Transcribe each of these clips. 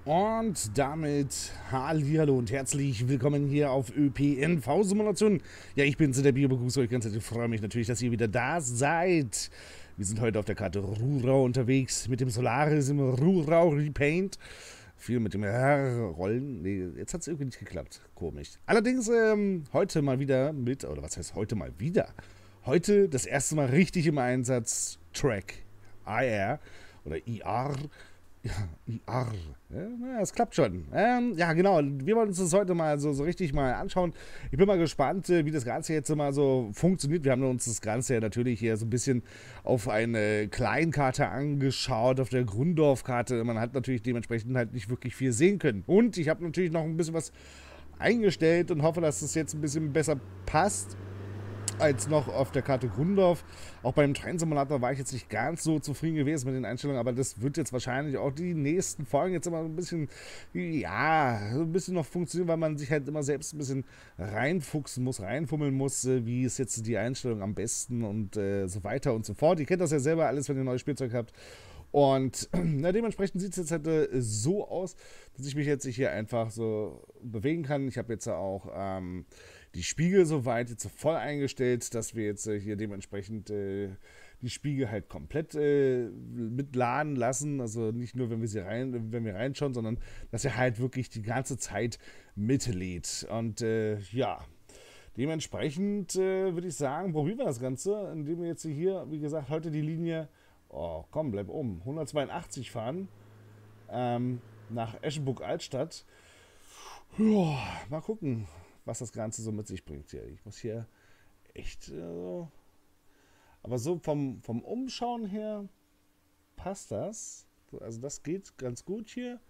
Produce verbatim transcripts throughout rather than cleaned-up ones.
Und damit hallihallo und herzlich willkommen hier auf ÖPNV-Simulation. Ja, ich bin's, der Bio, begrüße euch ganz herzlich. Ich freue mich natürlich, dass ihr wieder da seid. Wir sind heute auf der Karte Rurau unterwegs mit dem Solaris im Rurau Repaint. Viel mit dem R-Rollen. Nee, jetzt hat es irgendwie nicht geklappt. Komisch. Allerdings ähm, heute mal wieder mit, oder was heißt heute mal wieder? Heute das erste Mal richtig im Einsatz Track I R oder I R. Ja, I R. Ja, das klappt schon. Ähm, ja, genau. Wir wollen uns das heute mal so, so richtig mal anschauen. Ich bin mal gespannt, wie das Ganze jetzt mal so funktioniert. Wir haben uns das Ganze ja natürlich hier so ein bisschen auf eine Kleinkarte angeschaut, auf der Grunddorfkarte. Man hat natürlich dementsprechend halt nicht wirklich viel sehen können. Und ich habe natürlich noch ein bisschen was eingestellt und hoffe, dass es jetzt ein bisschen besser passt als noch auf der Karte Grundorf. Auch beim Train-Simulator war ich jetzt nicht ganz so zufrieden gewesen mit den Einstellungen, aber das wird jetzt wahrscheinlich auch die nächsten Folgen jetzt immer ein bisschen, ja, ein bisschen noch funktionieren, weil man sich halt immer selbst ein bisschen reinfuchsen muss, reinfummeln muss, wie ist jetzt die Einstellung am besten und äh, so weiter und so fort. Ihr kennt das ja selber alles, wenn ihr neues Spielzeug habt. Und na, dementsprechend sieht es jetzt halt äh, so aus, dass ich mich jetzt hier einfach so bewegen kann. Ich habe jetzt auch ähm, die Spiegel soweit jetzt so voll eingestellt, dass wir jetzt äh, hier dementsprechend äh, die Spiegel halt komplett äh, mitladen lassen. Also nicht nur, wenn wir sie rein, wenn wir reinschauen, sondern dass er halt wirklich die ganze Zeit mitlädt. Und äh, ja, dementsprechend äh, würde ich sagen, probieren wir das Ganze, indem wir jetzt hier, wie gesagt, heute die Linie. Oh, komm, bleib oben. hundertzweiundachtzig fahren. Ähm, nach Eschenburg-Altstadt. Joa, mal gucken, was das Ganze so mit sich bringt hier. Ich muss hier echt. Äh, aber so vom, vom Umschauen her passt das. Also, das geht ganz gut hier.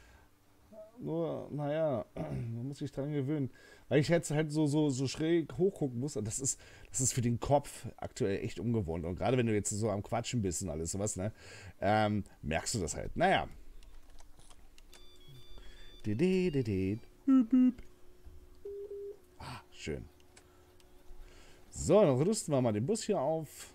Nur, naja, man muss sich dran gewöhnen. Weil ich jetzt halt so, so, so schräg hochgucken muss. Und das ist, das ist für den Kopf aktuell echt ungewohnt. Und gerade wenn du jetzt so am Quatschen bist und alles sowas, ne, ähm, merkst du das halt. Naja. Ah, schön. So, dann rüsten wir mal den Bus hier auf.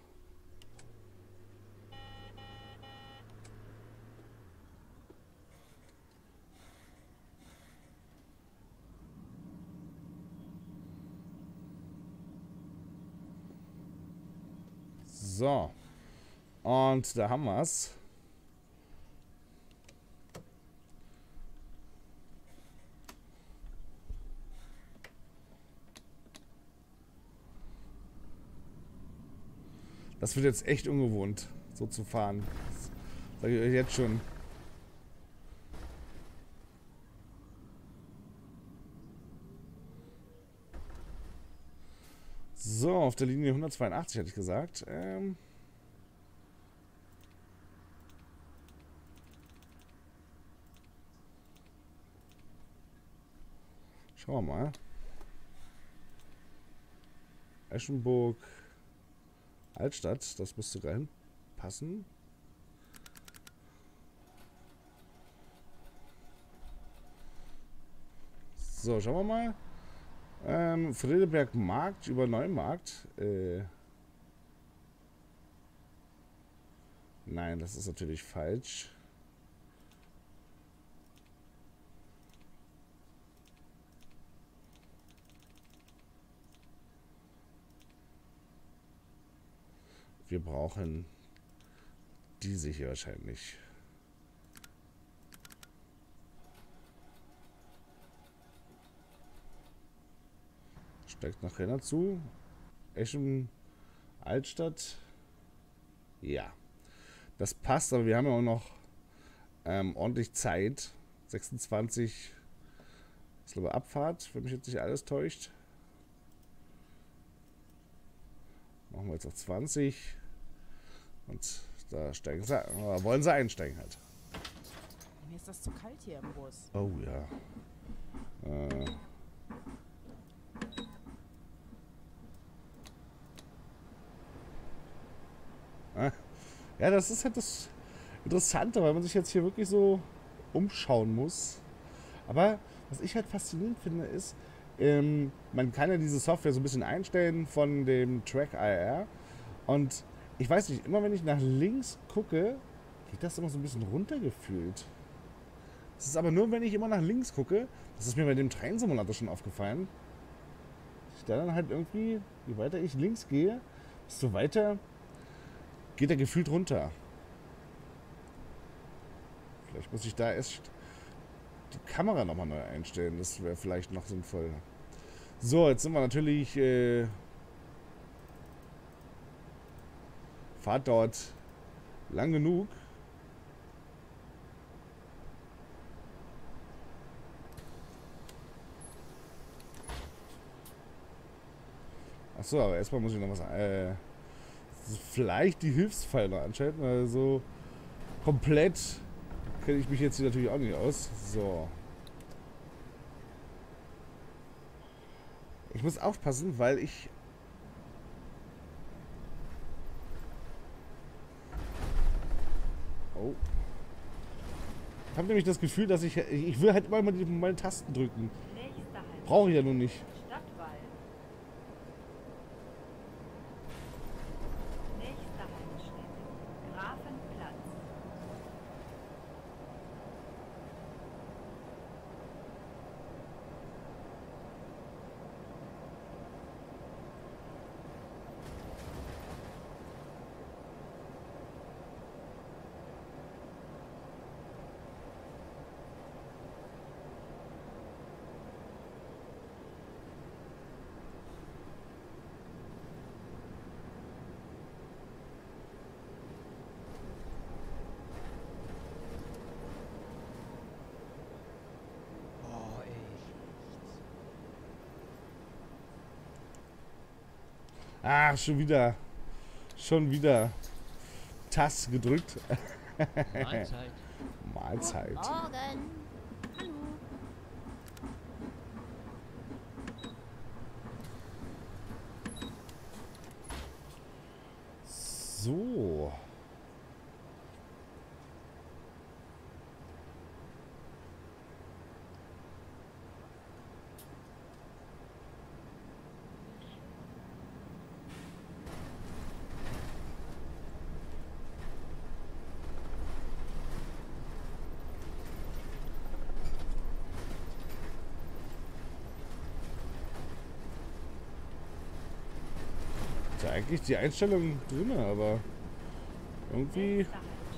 So. Und da haben wir es. Das wird jetzt echt ungewohnt, so zu fahren. Das sage ich euch jetzt schon. So, auf der Linie hundertzweiundachtzig hatte ich gesagt. Ähm Schauen wir mal. Eschenburg, Altstadt, das müsste rein passen. So, schauen wir mal. Ähm, Friedeberg Markt über Neumarkt. Äh Nein, das ist natürlich falsch. Wir brauchen diese hier wahrscheinlich. Steigt nachher dazu. Eschen Altstadt. Ja. Das passt, aber wir haben ja auch noch ähm, ordentlich Zeit. sechsundzwanzig ist glaube ich Abfahrt, wenn mich jetzt nicht alles täuscht. Machen wir jetzt auf zwanzig. Und da steigen sie, äh, wollen sie einsteigen halt. Mir ist das zu kalt hier im Bus. Oh ja. Äh. Ah. Ja, das ist halt das Interessante, weil man sich jetzt hier wirklich so umschauen muss. Aber was ich halt faszinierend finde, ist, ähm, man kann ja diese Software so ein bisschen einstellen von dem Track I R. Und ich weiß nicht, immer wenn ich nach links gucke, geht das immer so ein bisschen runtergefühlt. Es ist aber nur, wenn ich immer nach links gucke. Das ist mir bei dem Train-Simulator schon aufgefallen. Ich da dann halt irgendwie, je weiter ich links gehe, desto weiter geht er gefühlt runter. Vielleicht muss ich da erst die Kamera nochmal neu einstellen. Das wäre vielleicht noch sinnvoll. So, jetzt sind wir natürlich... Äh, Fahrt dauert lang genug. Achso, aber erstmal muss ich noch was... Äh, vielleicht die Hilfspfeiler anschalten, weil so komplett kenne ich mich jetzt hier natürlich auch nicht aus. So. Ich muss aufpassen, weil ich... Oh. Ich habe nämlich das Gefühl, dass ich... Ich will halt immer mal die, meine Tasten drücken. Brauche ich ja nun nicht. Ach, schon wieder. Schon wieder. Taste gedrückt. Mahlzeit. Mahlzeit. Morgen. Hallo. So. Ist ja eigentlich die Einstellung drin, aber irgendwie...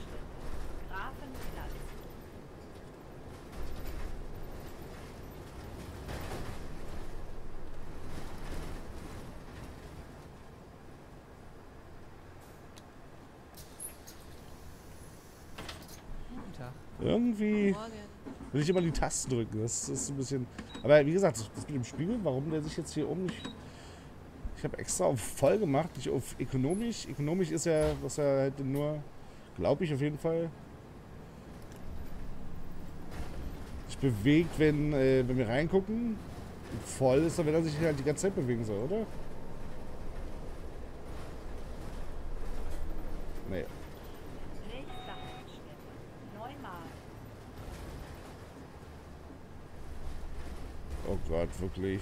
Guten Tag. Irgendwie Morgen. will ich immer die Tasten drücken. Das ist ein bisschen... Aber wie gesagt, das mit dem Spiegel, warum der sich jetzt hier oben nicht... Ich habe extra auf voll gemacht, nicht auf ökonomisch. Ökonomisch ist ja, was er halt nur, glaube ich auf jeden Fall, sich bewegt, wenn, äh, wenn wir reingucken. Voll ist er, wenn er sich halt die ganze Zeit bewegen soll, oder? Nee. Oh Gott, wirklich.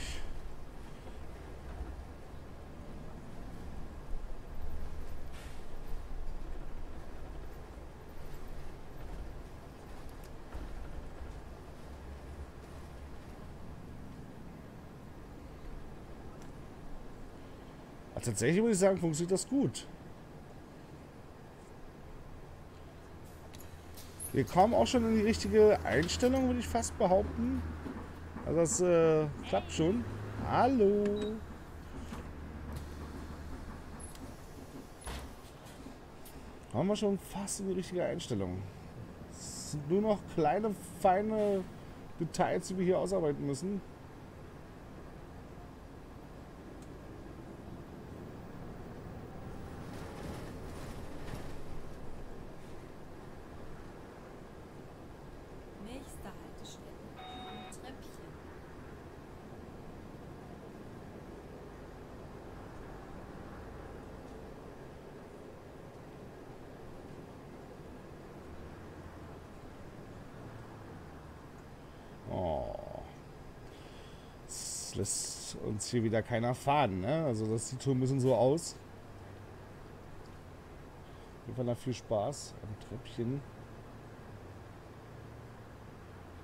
Aber tatsächlich muss ich sagen, funktioniert das gut. Wir kommen auch schon in die richtige Einstellung, würde ich fast behaupten. Also das äh, klappt schon. Hallo. Haben wir schon fast in die richtige Einstellung. Es sind nur noch kleine, feine Details, die wir hier ausarbeiten müssen. Nächste Haltestelle. Am Treppchen. Oh. Das lässt uns hier wieder keiner fahren, ne? Also das sieht so ein bisschen so aus. Auf jeden Fall noch viel Spaß am Treppchen.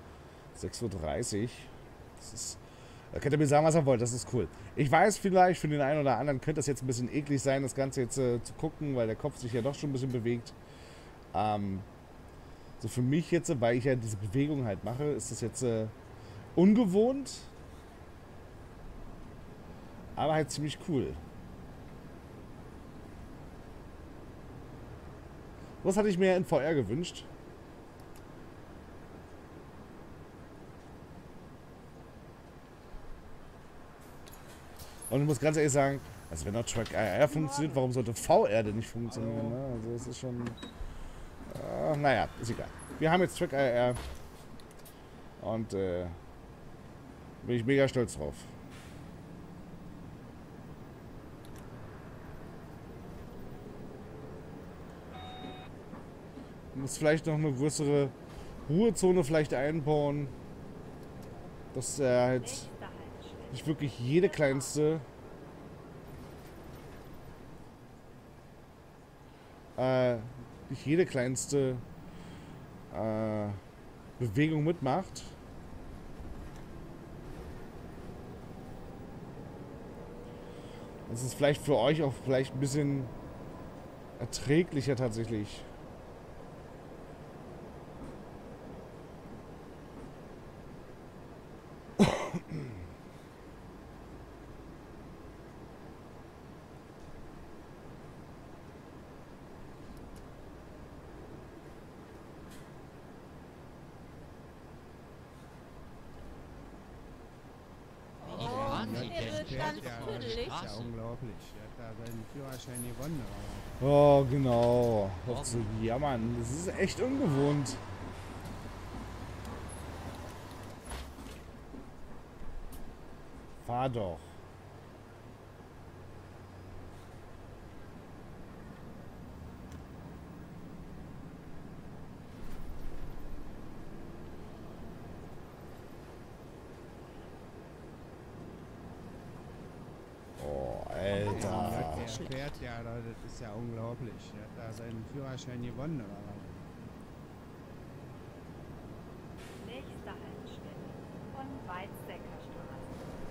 sechs Uhr dreißig. Das ist... Da könnt ihr mir sagen, was ihr wollt. Das ist cool. Ich weiß vielleicht, für den einen oder anderen könnte das jetzt ein bisschen eklig sein, das Ganze jetzt äh, zu gucken, weil der Kopf sich ja doch schon ein bisschen bewegt. Ähm, so für mich jetzt, weil ich ja diese Bewegung halt mache, ist das jetzt äh, ungewohnt, aber halt ziemlich cool. Was hatte ich mir in V R gewünscht? Und ich muss ganz ehrlich sagen, also wenn auch Track I R funktioniert, warum sollte V R denn nicht funktionieren? Ne? Also es ist schon... Äh, naja, ist egal. Wir haben jetzt Track I R. Und äh, bin ich mega stolz drauf. Muss vielleicht noch eine größere Ruhezone vielleicht einbauen. Dass er halt nicht wirklich jede kleinste äh, nicht jede kleinste äh, Bewegung mitmacht. Das ist vielleicht für euch auch vielleicht ein bisschen erträglicher tatsächlich. Er wird ganz kuddelig. Straße. Ja, unglaublich. Er hat da seinen Führerschein gewonnen. Oh, genau. Auf zu jammern. Das ist echt ungewohnt. Fahr doch. Oh, Alter. Aber der fährt ja, das ist ja unglaublich. Er hat da seinen Führerschein gewonnen. Aber Nächste Haltestelle von Weizsäcker Straße.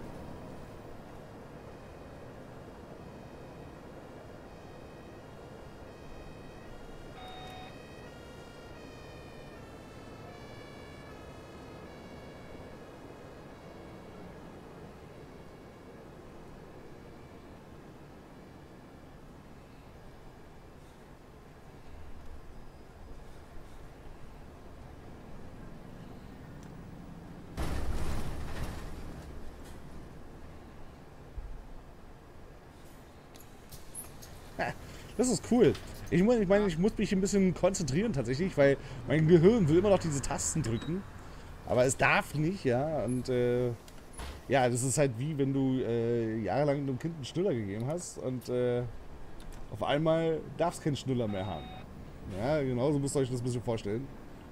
Das ist cool. Ich meine, ich, mein, ich muss mich ein bisschen konzentrieren tatsächlich, weil mein Gehirn will immer noch diese Tasten drücken. Aber es darf nicht, ja. Und äh, ja, das ist halt wie, wenn du äh, jahrelang einem Kind einen Schnuller gegeben hast und äh, auf einmal darf es keinen Schnuller mehr haben. Ja, genauso müsst ihr euch das ein bisschen vorstellen.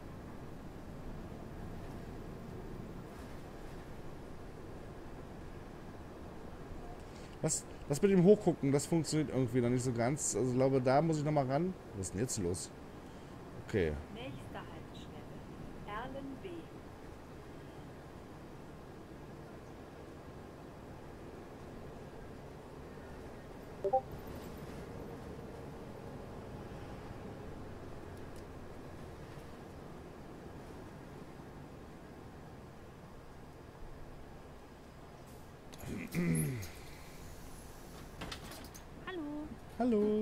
Das, das mit dem Hochgucken, das funktioniert irgendwie noch nicht so ganz. Also ich glaube, da muss ich noch mal ran. Was ist denn jetzt los? Okay. Nächste Haltestelle Erlen B. Hallo. Hallo.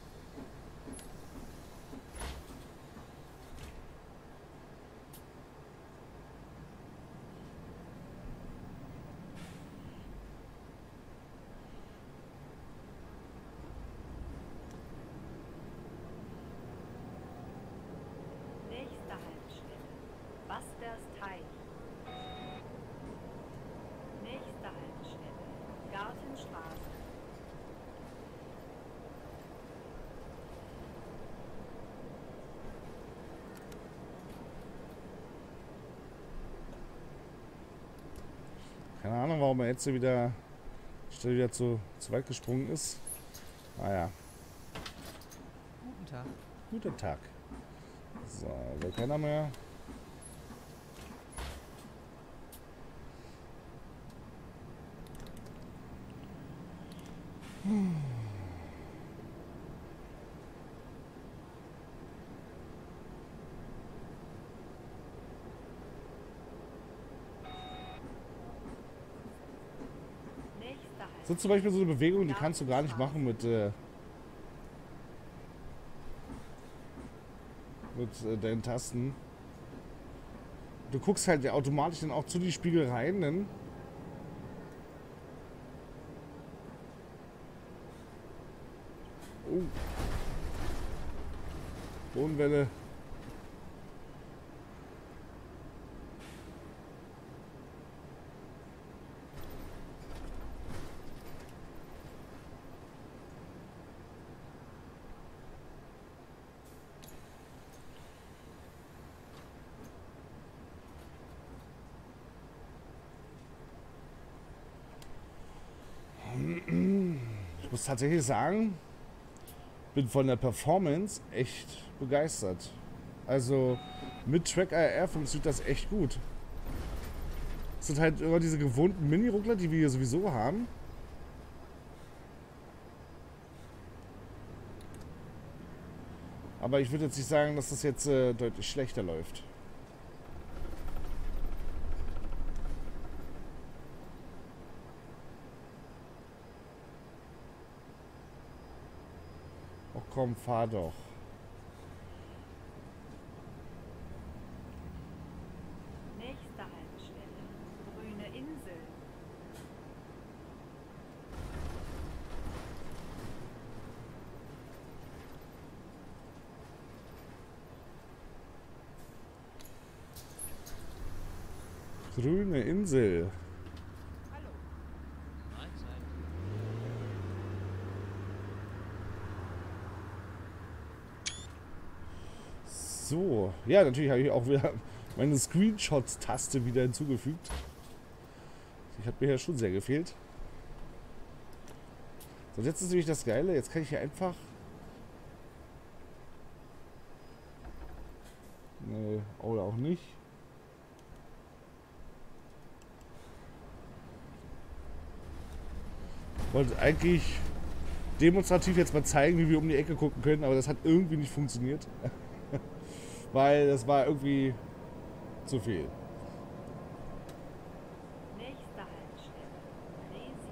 Nächste Haltestelle Basters Teich. Nächste Haltestelle Gartenstraße. Keine Ahnung, warum er jetzt wieder, schnell wieder zu, zu weit gesprungen ist. Naja, Guten Tag. guter Tag. So, will keiner mehr. So zum Beispiel so eine Bewegung, die kannst du gar nicht machen mit, äh, mit äh, deinen Tasten. Du guckst halt ja automatisch dann auch zu die Spiegel rein, dann. Oh. Bodenwelle. Ich muss tatsächlich sagen, bin von der Performance echt begeistert. Also mit Track A R funktioniert das echt gut. Es sind halt immer diese gewohnten Mini-Ruckler, die wir hier sowieso haben. Aber ich würde jetzt nicht sagen, dass das jetzt äh, deutlich schlechter läuft. Oh komm, fahr doch. Nächste Haltestelle. Grüne Insel. Grüne Insel. Hallo. Mahlzeit. So, ja, natürlich habe ich auch wieder meine Screenshots-Taste wieder hinzugefügt. Die hat mir ja schon sehr gefehlt. So, jetzt ist natürlich das Geile, jetzt kann ich hier einfach... Nee, oder auch nicht. Ich wollte eigentlich demonstrativ jetzt mal zeigen, wie wir um die Ecke gucken können, aber das hat irgendwie nicht funktioniert. Weil das war irgendwie zu viel. Nächste Haltestelle. Resi.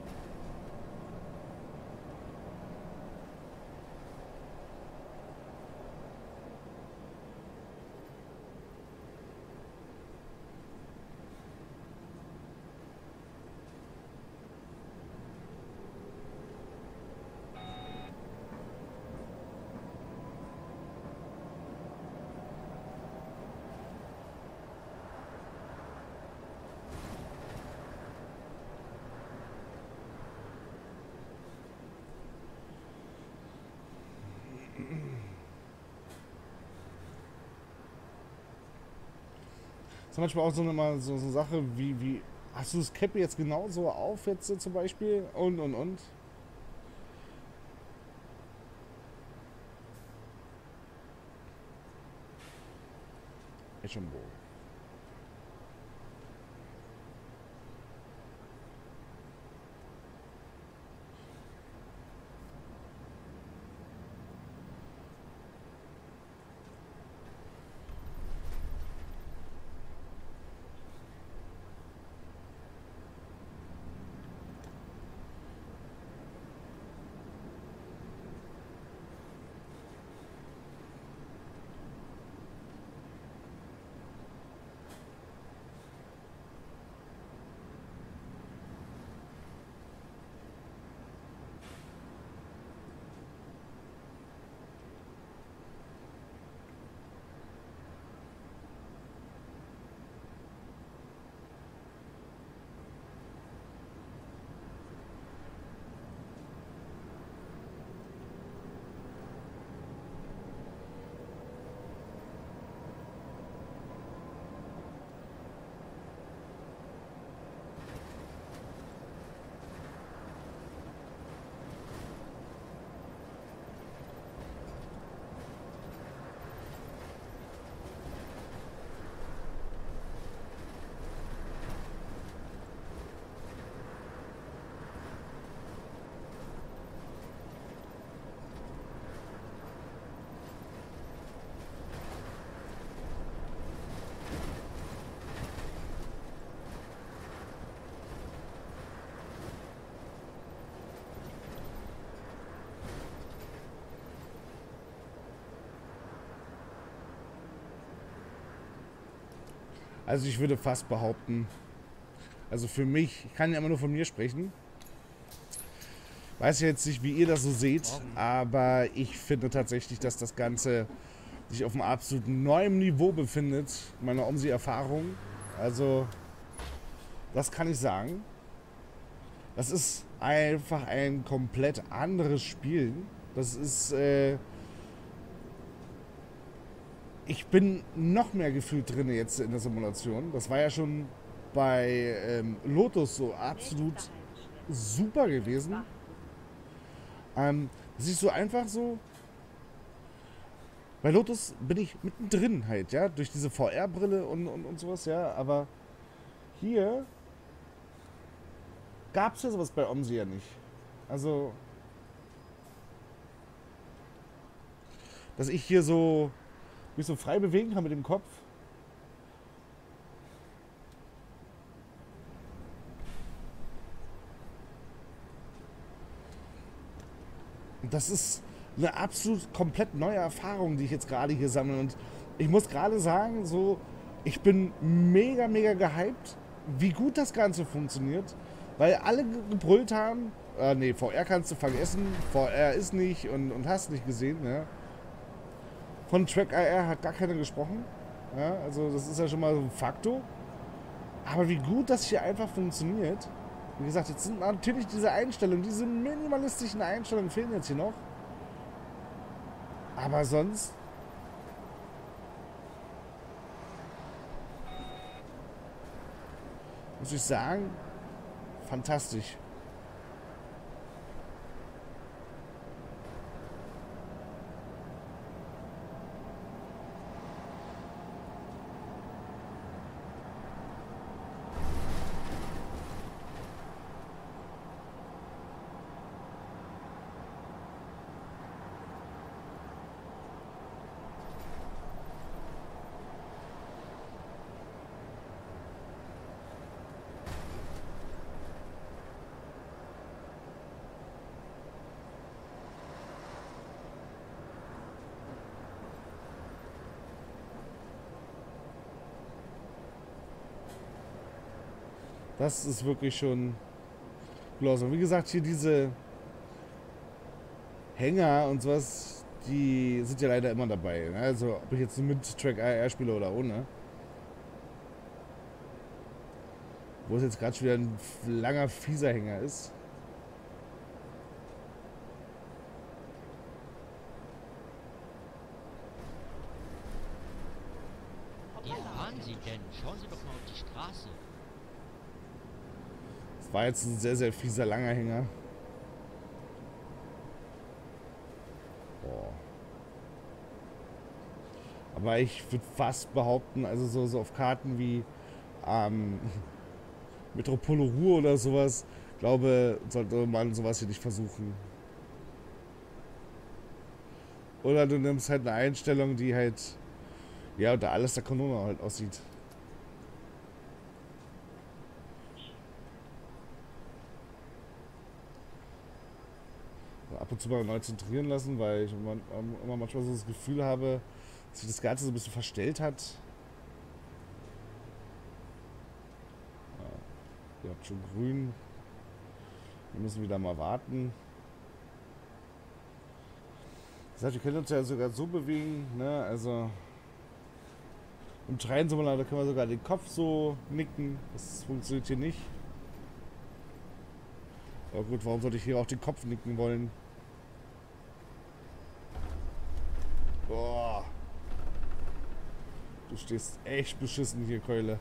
Das ist manchmal auch so eine, so eine Sache wie, wie, hast du das Cap jetzt genauso auf jetzt so zum Beispiel? Und, und, und. Eschenbo. Also ich würde fast behaupten, also für mich, ich kann ja immer nur von mir sprechen. Weiß ja jetzt nicht, wie ihr das so seht, aber ich finde tatsächlich, dass das Ganze sich auf einem absolut neuen Niveau befindet, meiner OMSI-Erfahrung. Also, das kann ich sagen. Das ist einfach ein komplett anderes Spiel. Das ist, äh... Ich bin noch mehr gefühlt drin jetzt in der Simulation. Das war ja schon bei ähm, Lotus so absolut super gewesen. Ähm, das ist so einfach so... Bei Lotus bin ich mittendrin halt, ja, durch diese V R-Brille und, und, und sowas, ja, aber hier gab es ja sowas bei OMSI ja nicht. Also, dass ich hier so mich so frei bewegen kann mit dem Kopf. Und das ist eine absolut komplett neue Erfahrung, die ich jetzt gerade hier sammle. Und ich muss gerade sagen, so, ich bin mega, mega gehypt, wie gut das Ganze funktioniert, weil alle gebrüllt haben, äh, nee, V R kannst du vergessen, V R ist nicht und, und hast nicht gesehen, ja. Von Track I R hat gar keiner gesprochen, ja, also das ist ja schon mal so ein Faktor. Aber wie gut das hier einfach funktioniert, wie gesagt, jetzt sind natürlich diese Einstellungen, diese minimalistischen Einstellungen fehlen jetzt hier noch. Aber sonst... muss ich sagen, fantastisch. Das ist wirklich schon klasse. Und wie gesagt, hier diese Hänger und sowas, die sind ja leider immer dabei. Ne? Also ob ich jetzt mit Track I R spiele oder ohne. Wo es jetzt gerade schon wieder ein langer, fieser Hänger ist. Wie fahren Sie denn? Schauen Sie doch mal auf die Straße. Das war jetzt ein sehr, sehr fieser, langer Hänger. Boah. Aber ich würde fast behaupten, also so, so auf Karten wie ähm, Metropole Ruhr oder sowas, glaube, sollte man sowas hier nicht versuchen. Oder du nimmst halt eine Einstellung, die halt, ja, unter alles der Kanone halt aussieht. Ab und zu mal neu zentrieren lassen, weil ich immer, immer manchmal so das Gefühl habe, dass sich das Ganze so ein bisschen verstellt hat. Ja, ihr habt schon grün. Wir müssen wieder mal warten. Das heißt, wir können uns ja sogar so bewegen, ne? Also im Train-Simulator können wir sogar den Kopf so nicken. Das funktioniert hier nicht. Aber gut, warum sollte ich hier auch den Kopf nicken wollen? Boah. Du stehst echt beschissen hier, Keule.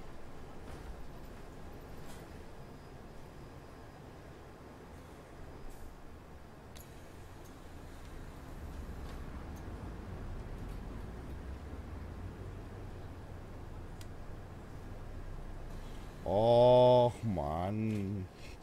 Och, Mann.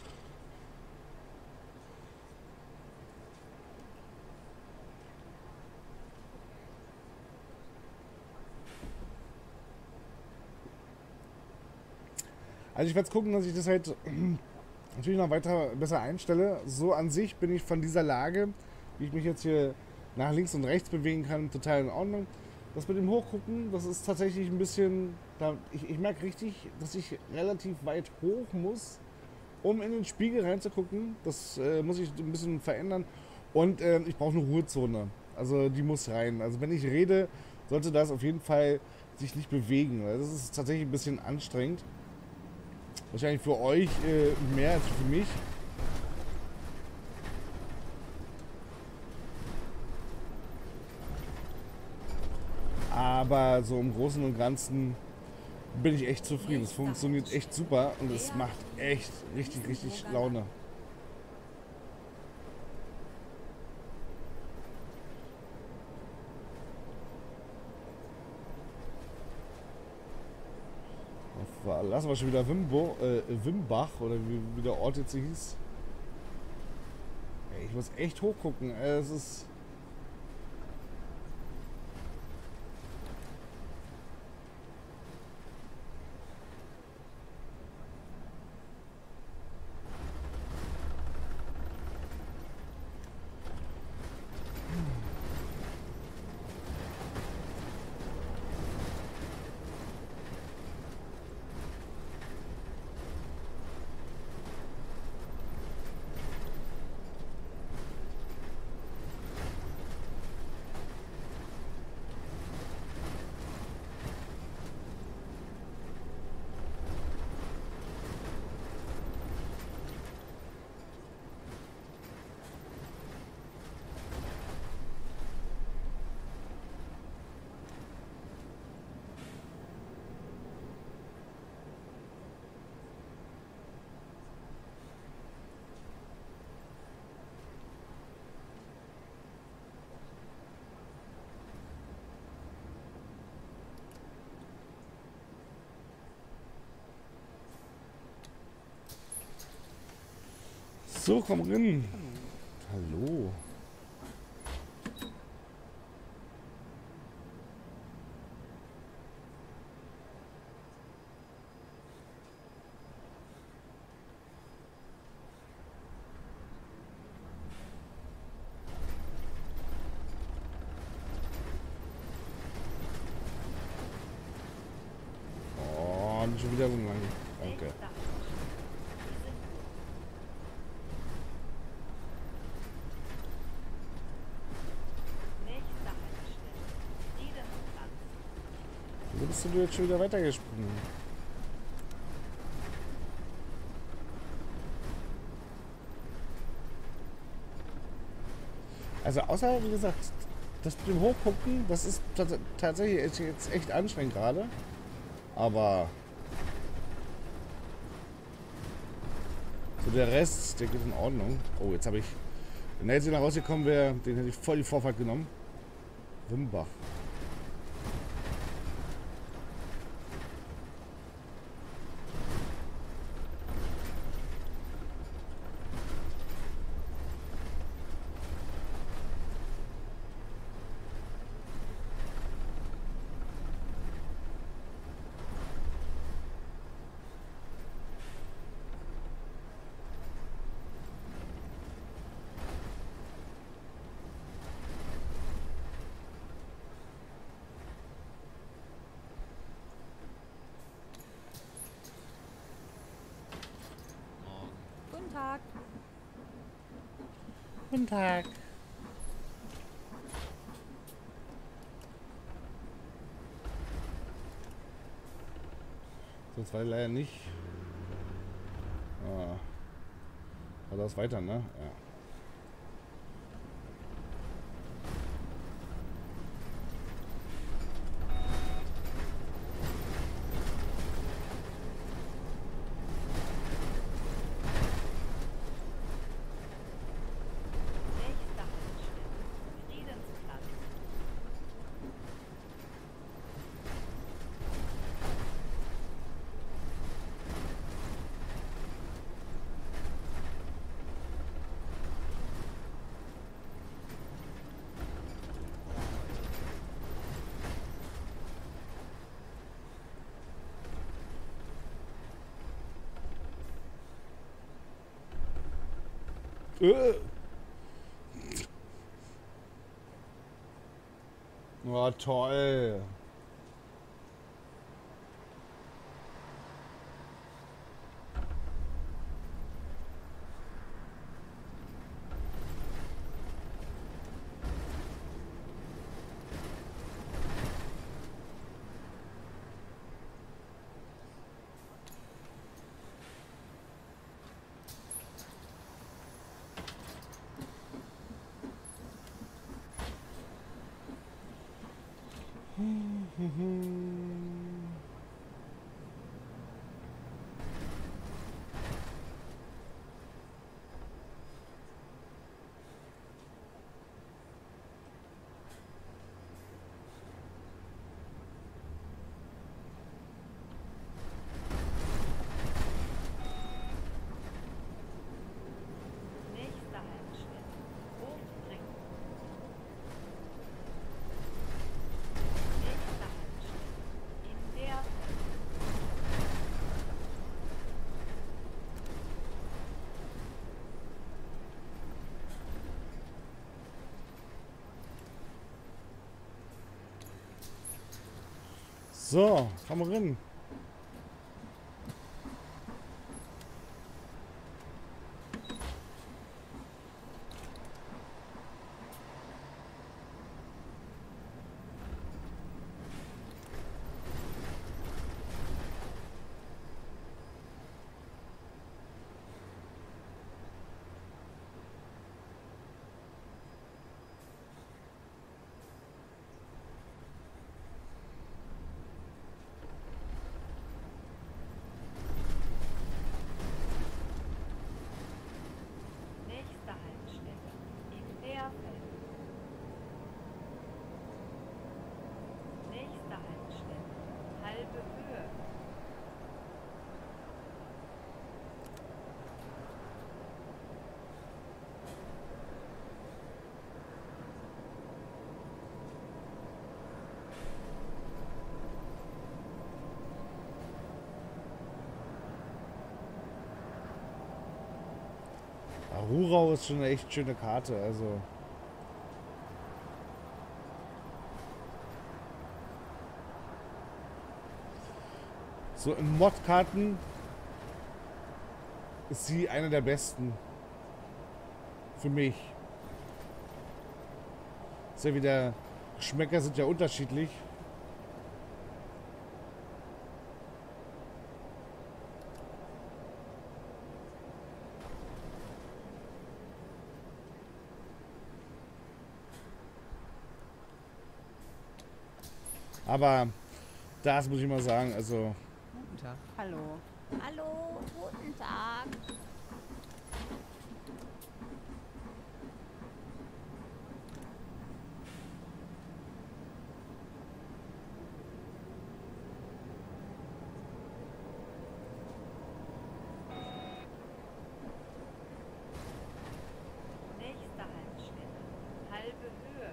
Also ich werde jetzt gucken, dass ich das halt natürlich noch weiter besser einstelle. So an sich bin ich von dieser Lage, wie ich mich jetzt hier nach links und rechts bewegen kann, total in Ordnung. Das mit dem Hochgucken, das ist tatsächlich ein bisschen... Da, ich, ich merke richtig, dass ich relativ weit hoch muss, um in den Spiegel reinzugucken. Das äh, muss ich ein bisschen verändern. Und äh, ich brauche eine Ruhezone. Also die muss rein. Also wenn ich rede, sollte das auf jeden Fall sich nicht bewegen. Das ist tatsächlich ein bisschen anstrengend. Wahrscheinlich für euch äh, mehr als für mich. Aber so im Großen und Ganzen bin ich echt zufrieden. Es funktioniert echt super und es macht echt richtig, richtig Laune. Lassen wir schon wieder Wimbo, äh, Wimbach oder wie, wie der Ort jetzt hieß. Ey, ich muss echt hochgucken. Es ist... So, komm rein. Hallo. Oh, nicht schon wieder so lang. Danke. Wieso bist du jetzt schon wieder weitergesprungen? Also außer, wie gesagt, das mit dem Hochgucken, das ist tats tatsächlich jetzt echt anstrengend gerade. Aber so der Rest, der geht in Ordnung. Oh, jetzt habe ich, wenn er jetzt wieder rausgekommen wäre, den hätte ich voll die Vorfahrt genommen. Wimbach. Guten Tag. Guten Tag. So, das war leider nicht. Ah. War das weiter, ne? Ja. Nächste Haltestelle. Friedensplatz. Äh. Oh, toll. Nächste Haltestelle. Hofring. Nächste Haltestelle. In der So, fahren wir rein. nächste Haltestelle. In der Feld. Nächste Haltestelle. Halbe Höhe. Rurau ist schon eine echt schöne Karte, also. So in Modkarten ist sie eine der besten. Für mich. Ist ja wieder. Geschmäcker sind ja unterschiedlich. Aber das muss ich mal sagen, also Guten Tag. Hallo. Hallo, guten Tag. Nächste Haltestelle. Halbe Höhe.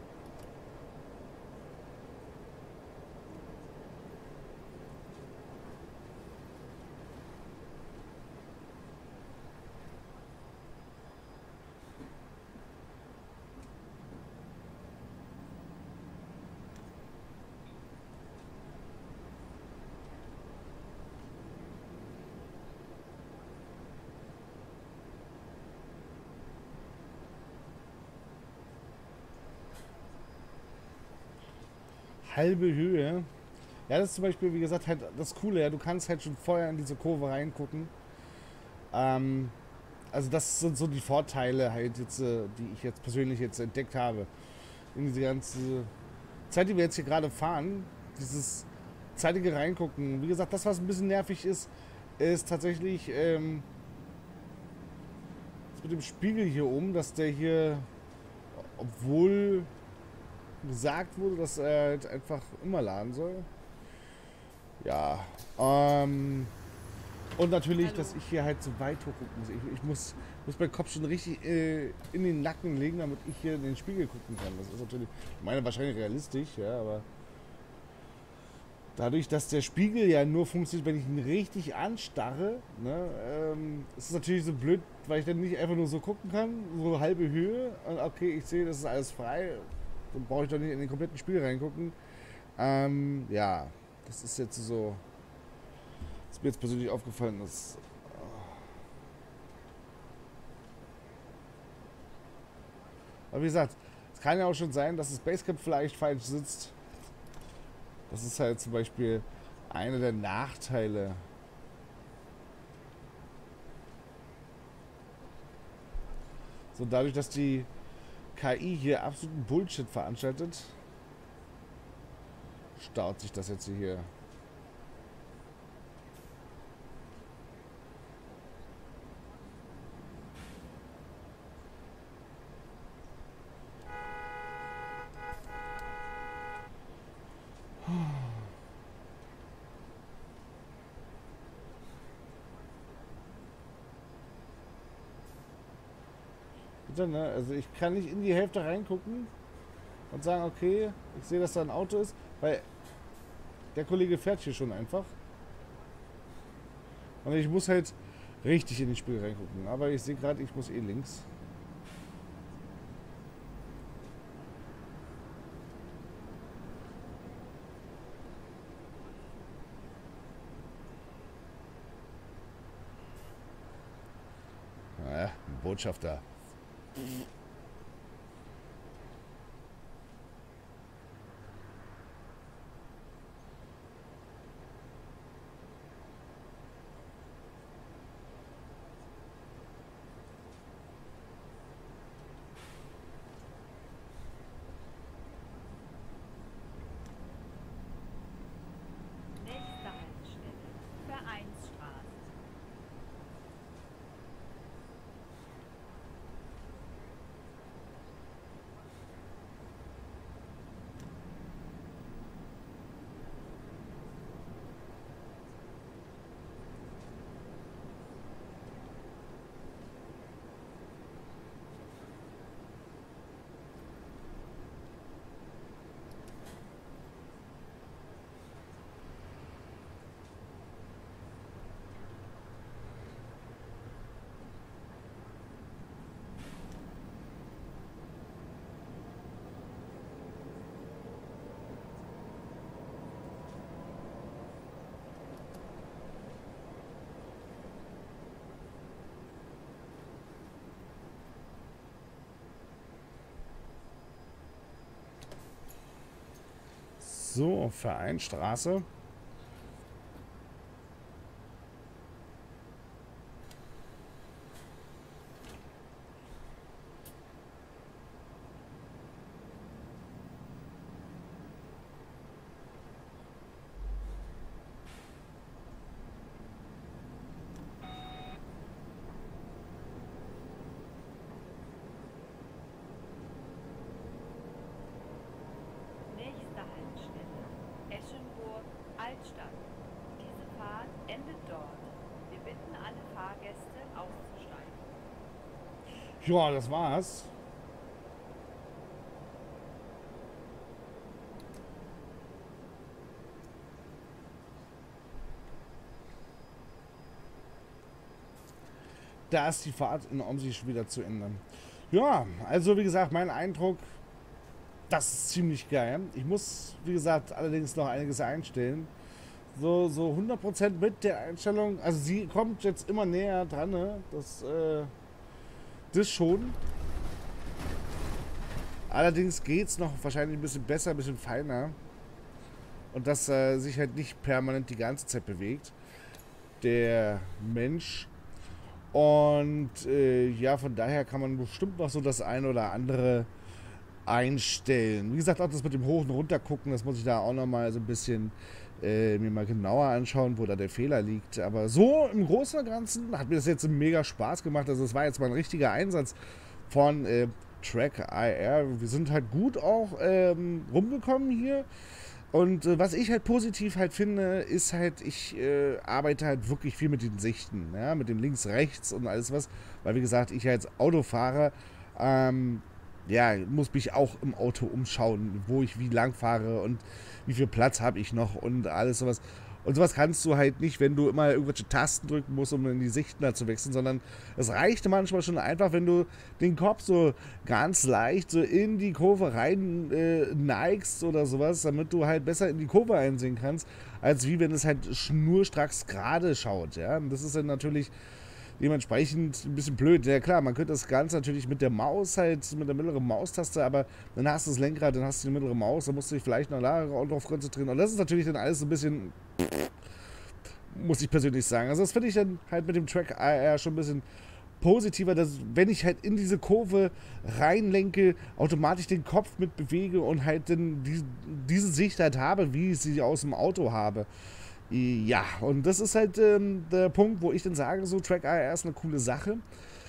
halbe Höhe. Ja, das ist zum Beispiel, wie gesagt, halt das Coole, ja, du kannst halt schon vorher in diese Kurve reingucken. Ähm, also das sind so die Vorteile halt jetzt, äh, die ich jetzt persönlich jetzt entdeckt habe. In diese ganze Zeit, die wir jetzt hier gerade fahren, dieses zeitige Reingucken. Wie gesagt, das, was ein bisschen nervig ist, ist tatsächlich ähm, das mit dem Spiegel hier oben, dass der hier, obwohl gesagt wurde, dass er halt einfach immer laden soll. Ja, ähm, und natürlich, Hallo. dass ich hier halt so weit hochgucken muss. Ich, ich muss, muss meinen Kopf schon richtig äh, in den Nacken legen, damit ich hier in den Spiegel gucken kann. Das ist natürlich, ich meine, wahrscheinlich realistisch, ja, aber dadurch, dass der Spiegel ja nur funktioniert, wenn ich ihn richtig anstarre, ne, ähm, ist es natürlich so blöd, weil ich dann nicht einfach nur so gucken kann, so halbe Höhe, und okay, ich sehe, das ist alles frei. dann brauche ich doch nicht in den kompletten Spiel reingucken. Ähm, ja, das ist jetzt so, was mir jetzt persönlich aufgefallen ist. Aber wie gesagt, es kann ja auch schon sein, dass das Basecamp vielleicht falsch sitzt. Das ist halt zum Beispiel einer der Nachteile. So, dadurch, dass die K I hier absoluten Bullshit veranstaltet, staut sich das jetzt hier. Bitte, ne? Also ich kann nicht in die Hälfte reingucken und sagen, okay, ich sehe, dass da ein Auto ist, weil der Kollege fährt hier schon einfach. Und ich muss halt richtig in das Spiel reingucken. Aber ich sehe gerade, ich muss eh links. Naja, ein Botschafter. Nächste Haltestelle. Vereinsstraße. So, Vereinsstraße. Nächste Haltestelle. Eschenburg, Altstadt. Diese Fahrt endet dort. Wir bitten alle Fahrgäste auszusteigen. Ja, das war's. Da ist die Fahrt in Omsi schon wieder zu Ende. Ja, also wie gesagt, mein Eindruck, das ist ziemlich geil. Ich muss, wie gesagt, allerdings noch einiges einstellen. So, so hundert Prozent mit der Einstellung, also sie kommt jetzt immer näher dran, ne? Das, äh, das schon. Allerdings geht es noch wahrscheinlich ein bisschen besser, ein bisschen feiner. Und dass äh, sich halt nicht permanent die ganze Zeit bewegt. Der Mensch. Und äh, ja, von daher kann man bestimmt noch so das eine oder andere einstellen. Wie gesagt, auch das mit dem Hoch- und Runter gucken, das muss ich da auch nochmal so ein bisschen äh, mir mal genauer anschauen, wo da der Fehler liegt. Aber so im Großen und Ganzen hat mir das jetzt mega Spaß gemacht. Also es war jetzt mal ein richtiger Einsatz von äh, Track I R. Wir sind halt gut auch ähm, rumgekommen hier. Und äh, was ich halt positiv halt finde, ist halt, ich äh, arbeite halt wirklich viel mit den Sichten, ja, mit dem links, rechts und alles was, weil wie gesagt, ich als Autofahrer, ähm, ja, muss mich auch im Auto umschauen, wo ich wie lang fahre und wie viel Platz habe ich noch und alles sowas. Und sowas kannst du halt nicht, wenn du immer irgendwelche Tasten drücken musst, um in die Sichten zu wechseln, sondern es reicht manchmal schon einfach, wenn du den Kopf so ganz leicht so in die Kurve rein äh, neigst oder sowas, damit du halt besser in die Kurve einsehen kannst, als wie wenn es halt schnurstracks gerade schaut, ja. Und das ist dann natürlich dementsprechend ein bisschen blöd. Ja klar, man könnte das Ganze natürlich mit der Maus halt, mit der mittleren Maustaste, aber dann hast du das Lenkrad, dann hast du die mittlere Maus, dann musst du dich vielleicht noch darauf konzentrieren. Und das ist natürlich dann alles ein bisschen, muss ich persönlich sagen. Also das finde ich dann halt mit dem Track A R schon ein bisschen positiver, dass wenn ich halt in diese Kurve reinlenke, automatisch den Kopf mit bewege und halt dann die, diese Sicht halt habe, wie ich sie aus dem Auto habe. Ja, und das ist halt ähm, der Punkt, wo ich dann sage, so Track A R ist eine coole Sache.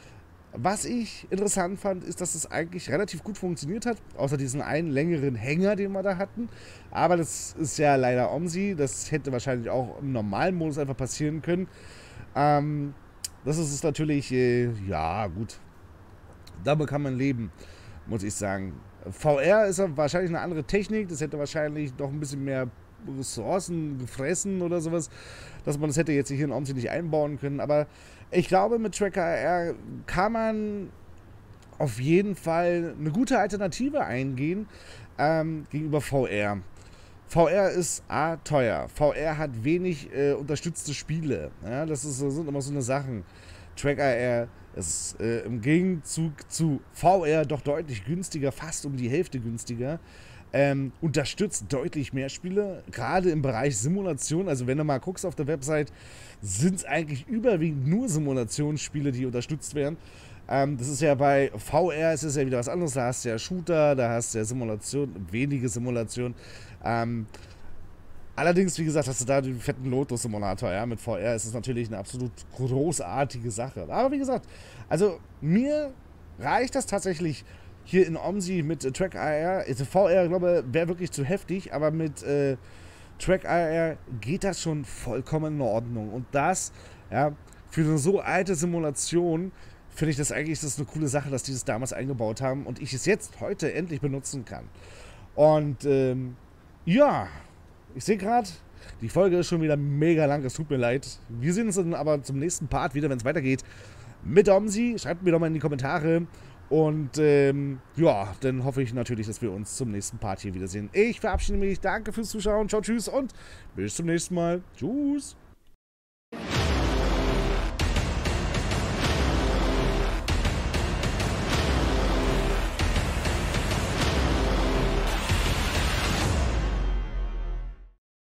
Was ich interessant fand, ist, dass es eigentlich relativ gut funktioniert hat, außer diesen einen längeren Hänger, den wir da hatten. Aber das ist ja leider OMSI, das hätte wahrscheinlich auch im normalen Modus einfach passieren können. Ähm, das ist es natürlich, äh, ja gut, damit kann man leben, muss ich sagen. V R ist ja wahrscheinlich eine andere Technik, das hätte wahrscheinlich noch ein bisschen mehr Ressourcen gefressen oder sowas, dass man das hätte jetzt hier in OMSI nicht einbauen können, aber ich glaube, mit Track A R kann man auf jeden Fall eine gute Alternative eingehen ähm, gegenüber V R. V R ist A, teuer. V R hat wenig äh, unterstützte Spiele. Ja, das ist, sind immer so eine Sachen. Track A R ist äh, im Gegenzug zu V R doch deutlich günstiger, fast um die Hälfte günstiger. Ähm, unterstützt deutlich mehr Spiele, gerade im Bereich Simulation. Also wenn du mal guckst auf der Website, sind es eigentlich überwiegend nur Simulationsspiele, die unterstützt werden. Ähm, das ist ja bei V R, ist es ja wieder was anderes. Da hast du ja Shooter, da hast du ja Simulation, wenige Simulation. Ähm, allerdings, wie gesagt, hast du da den fetten Lotus-Simulator. Ja? Mit V R ist es natürlich eine absolut großartige Sache. Aber wie gesagt, also mir reicht das tatsächlich hier in OMSI mit äh, Track A R. Also V R, glaube ich, wäre wirklich zu heftig, aber mit äh, Track A R geht das schon vollkommen in Ordnung. Und das, ja, für eine so alte Simulation finde ich das eigentlich, das ist eine coole Sache, dass die das damals eingebaut haben und ich es jetzt heute endlich benutzen kann. Und ähm, ja, ich sehe gerade, die Folge ist schon wieder mega lang, es tut mir leid. Wir sehen uns dann aber zum nächsten Part wieder, wenn es weitergeht mit OMSI. Schreibt mir doch mal in die Kommentare. Und ähm, ja, dann hoffe ich natürlich, dass wir uns zum nächsten Part hier wiedersehen. Ich verabschiede mich, danke fürs Zuschauen, ciao, tschüss und bis zum nächsten Mal. Tschüss.